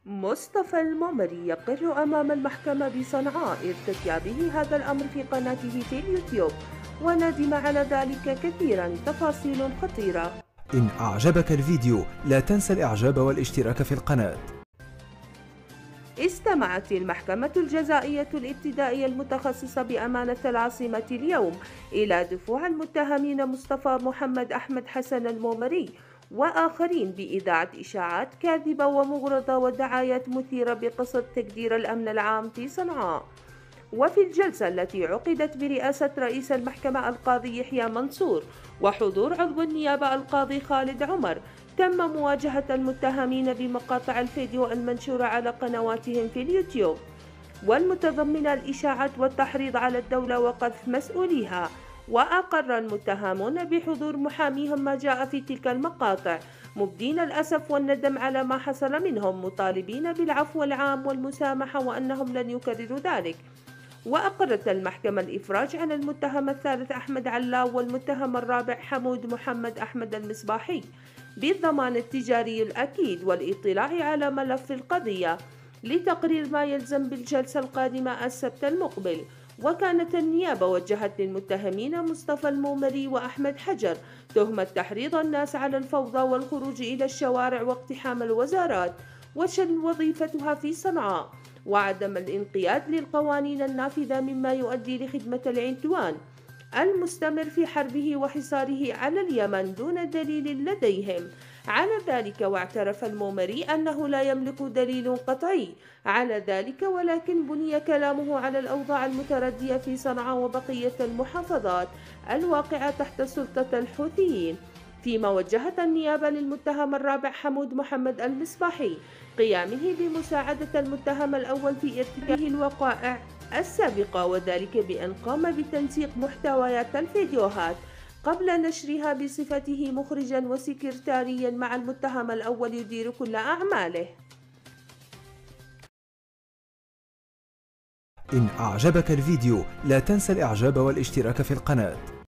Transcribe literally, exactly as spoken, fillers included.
مصطفى المعمري يقر أمام المحكمة بصنعاء ارتكابه هذا الأمر في قناته في اليوتيوب، وندم على ذلك كثيرا. تفاصيل خطيرة. إن أعجبك الفيديو لا تنسى الإعجاب والاشتراك في القناة. استمعت المحكمة الجزائية الابتدائية المتخصصة بأمانة العاصمة اليوم إلى دفوع المتهمين مصطفى محمد أحمد حسن المعمري وآخرين بإذاعة إشاعات كاذبة ومغرضة ودعايات مثيرة بقصد تكدير الأمن العام في صنعاء. وفي الجلسة التي عقدت برئاسة رئيس المحكمة القاضي يحيى منصور وحضور عضو النيابة القاضي خالد عمر، تم مواجهة المتهمين بمقاطع الفيديو المنشورة على قنواتهم في اليوتيوب، والمتضمنة الإشاعات والتحريض على الدولة وقذف مسؤوليها. وأقر المتهمون بحضور محاميهم ما جاء في تلك المقاطع، مبدين الأسف والندم على ما حصل منهم، مطالبين بالعفو العام والمسامحة وأنهم لن يكرروا ذلك. وأقرت المحكمة الإفراج عن المتهم الثالث أحمد علاو والمتهم الرابع حمود محمد أحمد المصباحي بالضمان التجاري الأكيد والاطلاع على ملف القضية لتقرير ما يلزم بالجلسة القادمة السبت المقبل. وكانت النيابة وجهت للمتهمين مصطفى المعمري وأحمد حجر تهمة تحريض الناس على الفوضى والخروج إلى الشوارع واقتحام الوزارات وشن وظيفتها في صنعاء، وعدم الانقياد للقوانين النافذة مما يؤدي لخدمة العدوان المستمر في حربه وحصاره على اليمن دون دليل لديهم على ذلك. واعترف المعمري أنه لا يملك دليل قطعي على ذلك، ولكن بني كلامه على الأوضاع المتردية في صنعاء وبقية المحافظات الواقعة تحت سلطة الحوثيين. فيما وجهت النيابة للمتهم الرابع حمود محمد المصباحي قيامه بمساعدة المتهم الأول في ارتكاب الوقائع السابقة، وذلك بأن قام بتنسيق محتويات الفيديوهات قبل نشرها بصفته مخرجا وسكرتاريا مع المتهم الأول يدير كل أعماله. إن أعجبك الفيديو لا تنسى الإعجاب والاشتراك في القناة.